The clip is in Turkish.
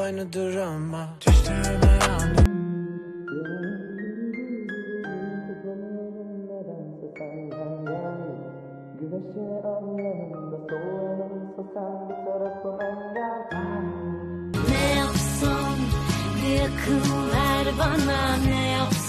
aynıdır ama düştüğüme yandım. Güneşi al yanımda, soğuyanımsa sen bir tarafım engel. Ne yapsam bir akıl ver bana, ne yapsam